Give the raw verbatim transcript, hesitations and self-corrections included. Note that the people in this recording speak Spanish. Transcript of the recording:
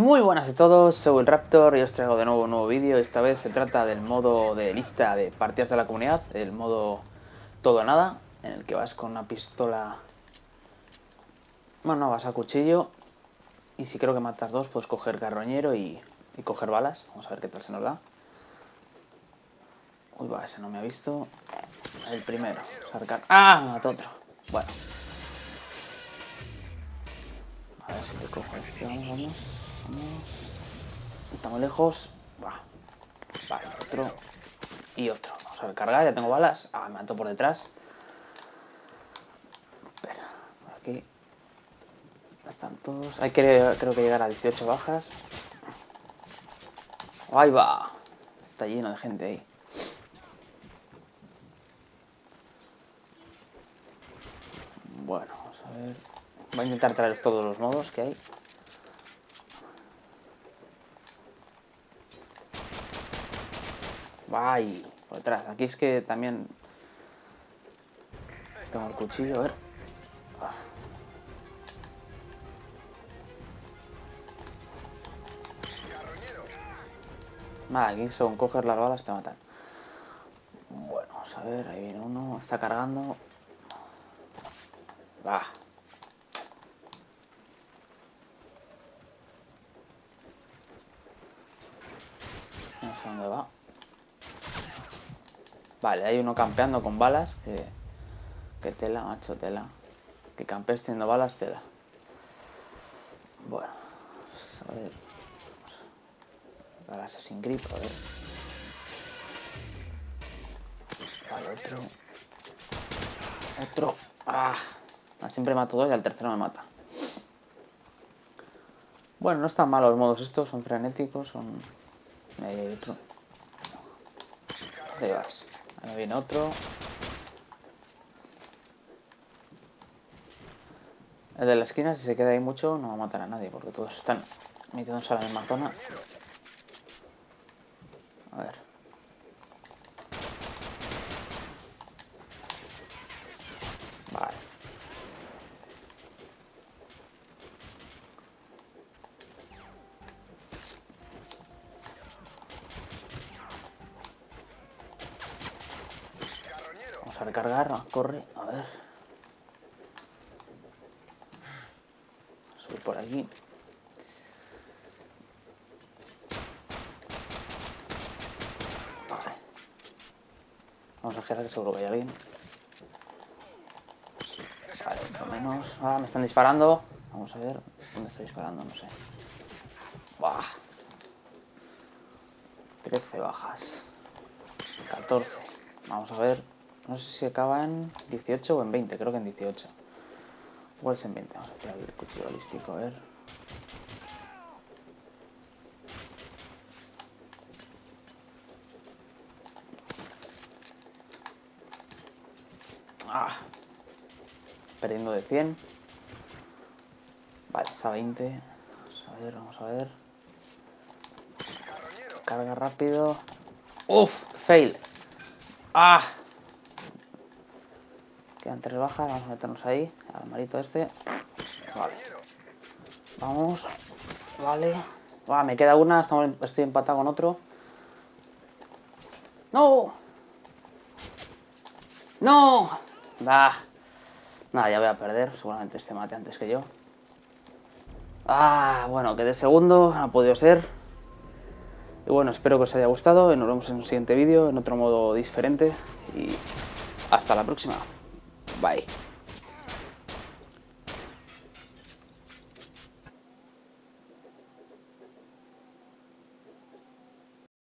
Muy buenas a todos, soy el Raptor y os traigo de nuevo un nuevo vídeo. Esta vez se trata del modo de lista de partidas de la comunidad, el modo todo o nada, en el que vas con una pistola... Bueno, no, vas a cuchillo y si creo que matas dos puedes coger carroñero y, y coger balas. Vamos a ver qué tal se nos da. Uy, va, ese no me ha visto. El primero. Sarcar... ¡Ah! Me mató otro. Bueno. A ver si le cojo a este. Vamos, vamos. Vamos. Estamos lejos. Va. Vale, otro. Y otro. Vamos a recargar. Ya tengo balas. Ah, me mató por detrás. Espera. Por aquí. Están todos. Hay que, creo que llegar a dieciocho bajas. Ahí va. Está lleno de gente ahí. Bueno, vamos a ver. Voy a intentar traer todos los modos que hay. Ay, por detrás. Aquí es que también tengo el cuchillo, a ver. Ah. Nada, aquí son coger las balas te matan. Bueno, vamos a ver, ahí viene uno, está cargando. Va. No sé dónde va. Vale, hay uno campeando con balas. Que, que tela, macho, tela. Que campees teniendo balas, tela. Bueno, a ver. Para Assassin's Creed, a ver. Vale, otro. Otro. Ah, siempre mato dos y al tercero me mata. Bueno, no están mal los modos estos, son frenéticos, son... Ahí hay otro. Ahí vas. Ahí viene otro. El de la esquina, si se queda ahí mucho, no va a matar a nadie, porque todos están metiéndose a la misma zona. A ver. Vale. Vamos a recargar, corre, a ver. Subir por aquí. Vale. Vamos a girar que seguro que hay alguien. Vale, por lo menos. Ah, me están disparando. Vamos a ver. ¿Dónde está disparando? No sé. Buah. trece bajas. catorce. Vamos a ver. No sé si acaba en dieciocho o en veinte. Creo que en dieciocho. Igual es en veinte. Vamos a tirar el cuchillo balístico. A ver. Ah. Perdiendo de cien. Vale, está a veinte. Vamos a ver, vamos a ver. Carga rápido. Uf, fail. Ah. Quedan tres bajas, vamos a meternos ahí. Al marito este. Vale. Vamos. Vale. Ah, me queda una, estamos, estoy empatado con otro. ¡No! ¡No! Ah. Nada, ya voy a perder. Seguramente este mate antes que yo. Ah, bueno, que de segundo no ha podido ser. Y bueno, espero que os haya gustado. Y nos vemos en un siguiente vídeo, en otro modo diferente. Y hasta la próxima. Bye.